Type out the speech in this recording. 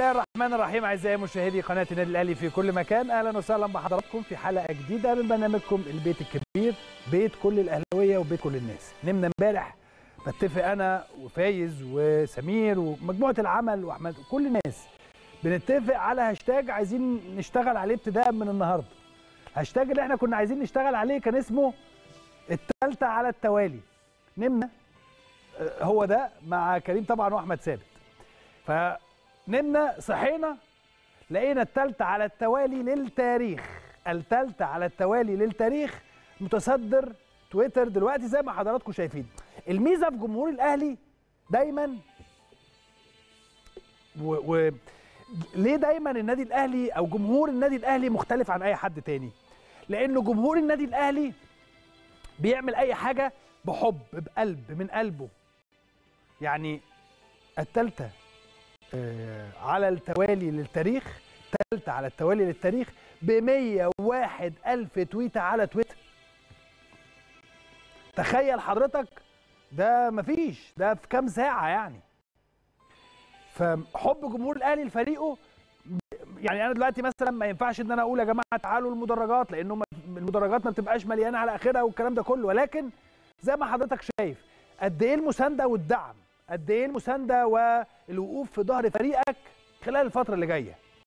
الله الرحمن الرحيم. اعزائي مشاهدي قناه النادي الاهلي في كل مكان، اهلا وسهلا بحضراتكم في حلقه جديده من برنامجكم البيت الكبير، بيت كل الاهلاويه وبيت كل الناس. نمنا امبارح بتفق انا وفايز وسمير ومجموعه العمل واحمد كل الناس بنتفق على هاشتاج عايزين نشتغل عليه ابتداء من النهارده. هاشتاج اللي احنا كنا عايزين نشتغل عليه كان اسمه الثالثه على التوالي. نمنا هو ده مع كريم طبعا واحمد ثابت. فنمنا صحينا لقينا الثالثه على التوالي للتاريخ، الثالثه على التوالي للتاريخ متصدر تويتر دلوقتي زي ما حضراتكم شايفين. الميزه في جمهور الاهلي دايما ليه دايما النادي الاهلي او جمهور النادي الاهلي مختلف عن اي حد تاني؟ لانه جمهور النادي الاهلي بيعمل اي حاجه بحب بقلب من قلبه. يعني الثالثه على التوالي للتاريخ، الثالثه على التوالي للتاريخ ب 101,000 تويته على تويتر. تخيل حضرتك، ده مفيش، ده في كام ساعه يعني. فحب جمهور الاهلي لفريقه، يعني انا دلوقتي مثلا ما ينفعش ان انا اقول يا جماعه تعالوا المدرجات، لانه المدرجات ما بتبقاش مليانه على اخرها والكلام ده كله، ولكن زي ما حضرتك شايف قد ايه المسانده والدعم، قد ايه المسانده والوقوف في ظهر فريقك خلال الفتره اللي جايه.